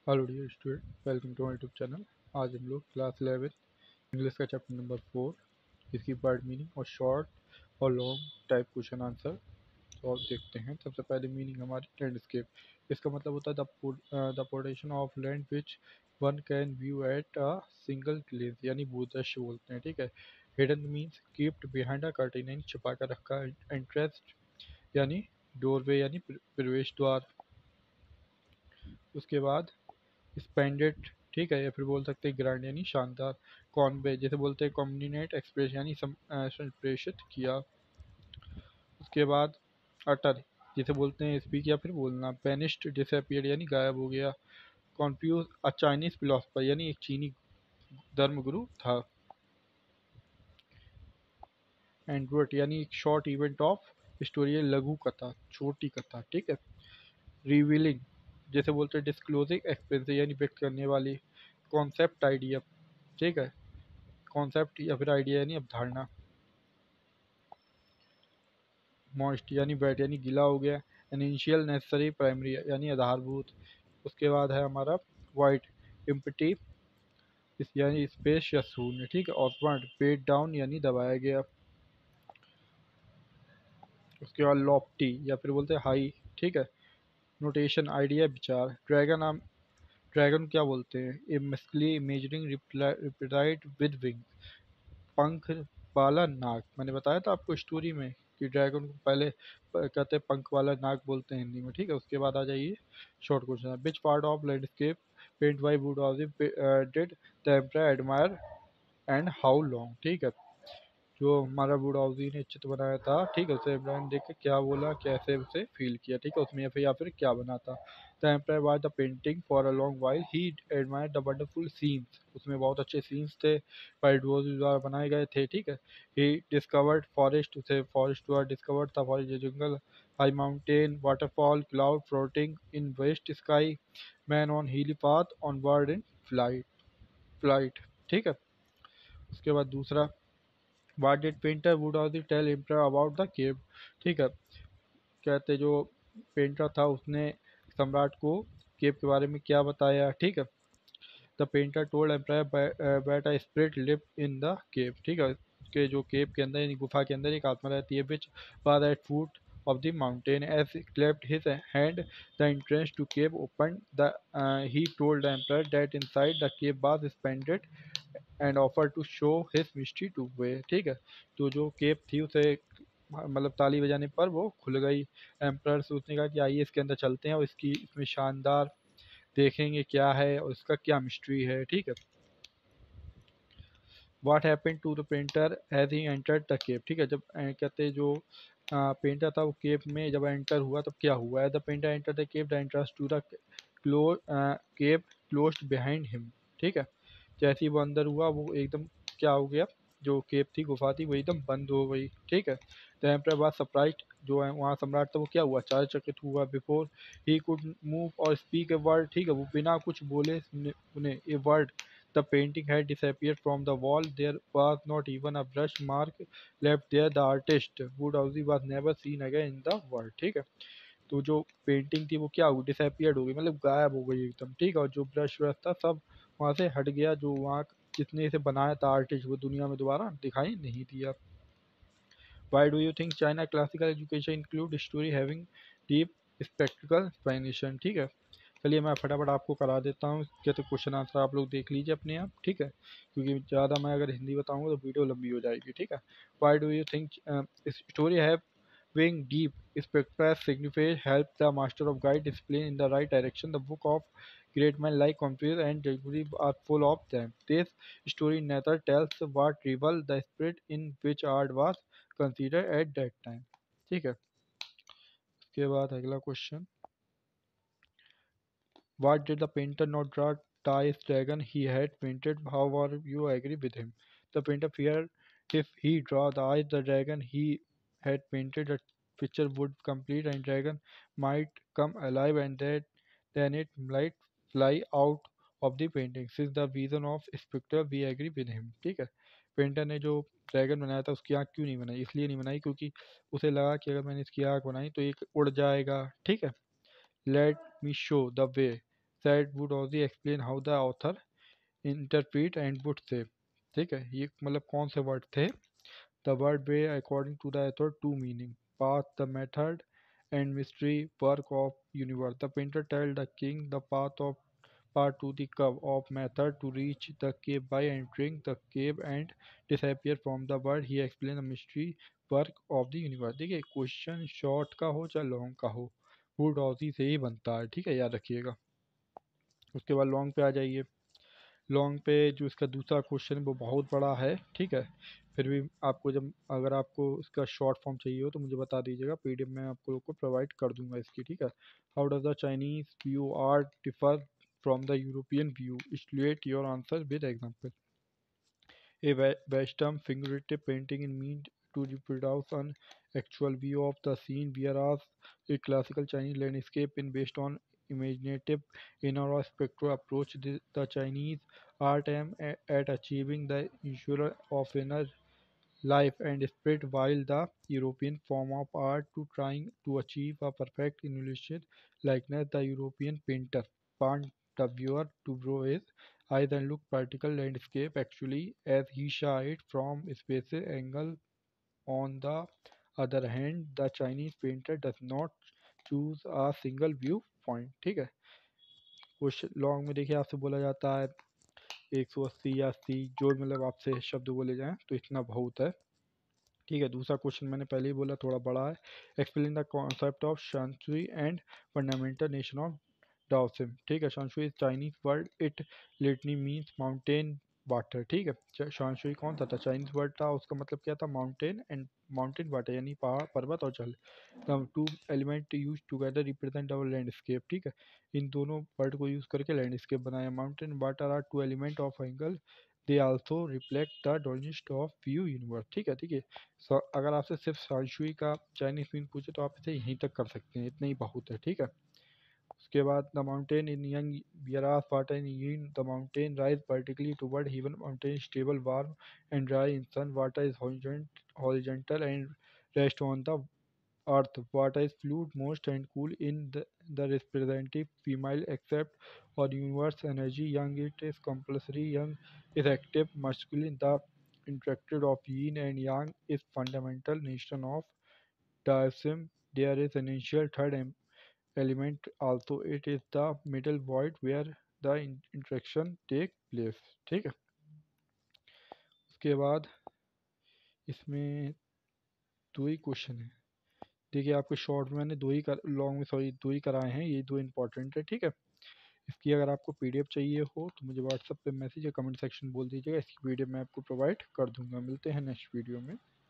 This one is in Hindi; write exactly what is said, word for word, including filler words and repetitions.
Hello dear student, welcome to my YouTube channel. आज हम लोग क्लास इलेवन इंग्लिश का चैप्टर नंबर फोर, इसकी वर्ड मीनिंग और शॉर्ट और long type question answer solve देखते हैं। सबसे पहले मीनिंग हमारी लैंडस्केप। इसका मतलब होता है the portion of land which one can view at a single glance, यानी भूदृश्य बोलते हैं। ठीक है। Hidden means keeped behind a curtain, यानी छुपा कर रखा। इंटरेस्ट यानी डोरवे, यानी प्रवेश द्वार। उसके बाद स्पेंडेड, ठीक है, या फिर बोल सकते हैं ग्रैंड यानी शानदार। कॉन्वे जैसे बोलते हैं कॉम्बिनेट एक्सप्रेस यानी सम- अ, संप्रेषित किया। उसके बाद अटर जिसे बोलते हैं स्पीक या फिर बोलना। बेनिस्ड जैसे अपीयर यानी गायब हो गया। कॉन्फ्यूज अ चाइनीज फिलोसफर यानी एक चीनी धर्मगुरु था। एंड्रोट यानी एक शॉर्ट इवेंट ऑफ स्टोरी, लघु कथा, छोटी कथा। ठीक है। रिवीलिंग जैसे बोलते हैं डिस्क्लोजिंग एक्सपेंस यानी व्यक्त करने वाली। कॉन्सेप्ट आइडिया, ठीक है, कॉन्सेप्ट या फिर आइडिया यानी अवधारणा। मॉइस्ट यानी वेट यानी गीला हो गया। इनिशियल नेसेसरी प्राइमरी यानी आधारभूत। उसके बाद है हमारा वाइट, इम्पटी यानी स्पेस या शून्य। ठीक है। ऑफवर्ड पेड डाउन यानी दबाया गया। उसके बाद लॉफ्टी या फिर बोलते हैं हाई। ठीक है। नोटेशन आइडिया विचार। ड्रैगन आम ड्रैगन क्या बोलते हैं? A muscly imaging replied with wing, पंख वाला नाग। मैंने बताया था आपको स्टोरी में कि ड्रैगन को पहले प- कहते हैं पंख वाला नाग बोलते हैं हिंदी में। ठीक है। उसके बाद आ जाइए short question. Which part of landscape paint by wood did the emperor admire and how long? ठीक है। जो हमारा बुढ़ाऊजी ने चित्र बनाया था, ठीक है, उसे इमरान देख के क्या बोला, कैसे उसे फील किया। ठीक है। उसमें या फिर या फिर क्या बना था? The empire watch the painting for a long while, he admire the wonderful scenes. उसमें बहुत अच्छे सीन्स थे, पाइडवोज द्वारा बनाए गए थे। ठीक है। ही डिस्कवर्ड फॉरेस्ट, उसे फॉरेस्ट द्वारा डिस्कवर्ड था, फॉरेस्ट जंगल। High mountain, waterfall, cloud floating in west sky, man on hilly path, on bird in flight flight ठीक है। उसके बाद दूसरा, What did painter Woodhouse tell emperor about the cave? ठीक है। कहते जो पेंटर था उसने सम्राट को केव के बारे में क्या बताया? ठीक है। The painter told empire that a spirit live in the cave. ठीक है। के जो केव के अंदर यानी गुफा के अंदर एक आत्मा रहती है, which was at foot of the mountain. As he clapped his hand, the entrance to cave opened. The uh, he told the emperor that inside the cave was splendid and offer to show his mystery to way. ठीक है। तो जो केप थी उसे मतलब ताली बजाने पर वो खुल गई। एम्प्रर से उसने कहा कि आइए इसके अंदर चलते हैं और इसकी इसमें शानदार देखेंगे क्या है और इसका क्या मिस्ट्री है। ठीक है। What happened to the painter as he entered the cave. ठीक है। जब अ, कहते हैं जो पेंटर था वो केप में जब एंटर हुआ तब क्या हुआ? The painter enter the cave, the entrance to the clo cave closed behind him. ठीक है। जैसे ही वो अंदर हुआ वो एकदम क्या हो गया, जो केप थी, गुफा थी, वो एकदम बंद हो गई। ठीक है। द एम्परर वाज सरप्राइज्ड, जो है वहाँ सम्राट था वो क्या हुआ, आश्चर्यचकित हुआ। बिफोर ही कुड मूव और स्पीक ए वर्ड, ठीक है, वो बिना कुछ बोले उन्हें a word, the painting had disappeared from the wall. There was not even a brush mark left there. The artist Woodhouse was never seen again in the world. ठीक है। तो जो पेंटिंग थी वो क्या हो गई, डिसअपियर्ड हो गई, मतलब गायब हो गई एकदम। ठीक है। और जो ब्रश व्रश था सब वहाँ से हट गया, जो वहाँ जिसने इसे बनाया था आर्टिस्ट, वो दुनिया में दोबारा दिखाई नहीं दिया। Why do you think China classical education include story having deep spectacle explanation? ठीक है। चलिए मैं फटाफट आपको करा देता हूँ, क्या तो क्वेश्चन आंसर आप लोग देख लीजिए अपने आप। ठीक है। क्योंकि ज़्यादा मैं अगर हिंदी बताऊँगा तो वीडियो लंबी हो जाएगी। ठीक है। Why do you think story have being deep spectra signifies help the master of guide discipline in the right direction. The book of great men like Confucius and Jaguri are full of them. This story neither tells what revel the spirit in which art was considered at that time. ठीक है। उसके बाद अगला question, what did the painter not draw Tai's dragon he had painted? However, you agree with him. The painter feared if he draw the eyes the dragon he had painted, the picture would complete and dragon might come alive and that then it might fly out of the painting. Since the vision of spectre, we agree with him. ठीक है। पेंटर ने जो ड्रैगन बनाया था उसकी आँख क्यों नहीं बनाई? इसलिए नहीं बनाई क्योंकि उसे लगा कि अगर मैंने इसकी आँख बनाई तो एक उड़ जाएगा। ठीक है। Let me show the way, said would also explain how the author interpret and would say. ठीक है, ये मतलब कौन से वर्ड थे? The word way according to the author two meaning: path, the method, and mystery work of universe. The painter tell the king the path of part to the curve of method to reach the cave by entering the cave and disappear from the world. He explain the mystery work of the universe. देखिए क्वेश्चन शॉर्ट का हो चाहे लॉन्ग का हो, वो डॉजी से ही बनता है, ठीक है, याद रखिएगा। उसके बाद लॉन्ग पे आ जाइए। लॉन्ग पे जो इसका दूसरा क्वेश्चन है वो बहुत बड़ा है, ठीक है, फिर भी आपको जब अगर आपको इसका शॉर्ट फॉर्म चाहिए हो तो मुझे बता दीजिएगा, पीडीएफ में आपको लोग को प्रोवाइड कर दूंगा इसकी, ठीक है। How does the Chinese view art differ from the European view? Illustrate your answer with example. A we- Western figurative painting is meant to reproduce an actual view of the scene, whereas a classical Chinese landscape is based on imaginative inner or spectral approach. The, the Chinese art aim a- at achieving the illusion of inner life and spirit, while the European form of art to trying to achieve a perfect illusion likeness. The European painter want the viewer to grow his eyes and look particle landscape actually as he saw it from spaces angle. On the other hand, the Chinese painter does not choose a single view point। ठीक है, कुछ लॉन्ग में देखिए आपसे बोला जाता है एक सौ अस्सी या अस्सी, जो मतलब आपसे शब्द बोले जाएं तो इतना बहुत है। ठीक है, दूसरा क्वेश्चन मैंने पहले ही बोला थोड़ा बड़ा है। Explain the concept of shanshui and fundamental nation of Daoism. ठीक है, shanshui is Chinese word, it literally means mountain water. ठीक है, शांशुई कौन सा था? चाइनीज वर्ड था, उसका मतलब क्या था? माउंटेन एंड माउंटेन वाटर, यानी पहाड़, पर्वत और जल। The two element use together represent our landscape. ठीक है, इन दोनों वर्ड को यूज करके लैंडस्केप बनाया। Mountain water are two element of angle, they also reflect the dominance of view universe. ठीक है, ठीक है। सो अगर आपसे सिर्फ शांशुई का चाइनीज मीन पूछे तो आप इसे यहीं तक कर सकते हैं, इतना ही बहुत है। ठीक है, उसके बाद द माउंटेन इन यंग बियरास water in yin, the mountain rise vertically toward heaven, mountain stable warm and dry in sun, water is horizontal and rest on the earth, water is fluid, moist and cool in the, the representative female except for universe energy. Young it is compulsory, young is active, masculine. The interaction of yin and yang is fundamental nation of Taoism. There is an initial third em- element also. It is the middle void where the in- interaction take place। ठीक है, उसके बाद इसमें दो ही क्वेश्चन है। देखिए आपके शॉर्ट में मैंने दो ही कर लॉन्ग में सॉरी दो ही कराए हैं, ये दो इंपॉर्टेंट है। ठीक है, इसकी अगर आपको पीडीएफ चाहिए हो तो मुझे व्हाट्सएप पे मैसेज या कमेंट सेक्शन बोल दीजिएगा, इसकी पीडीएफ मैं आपको प्रोवाइड कर दूंगा। मिलते हैं नेक्स्ट वीडियो में।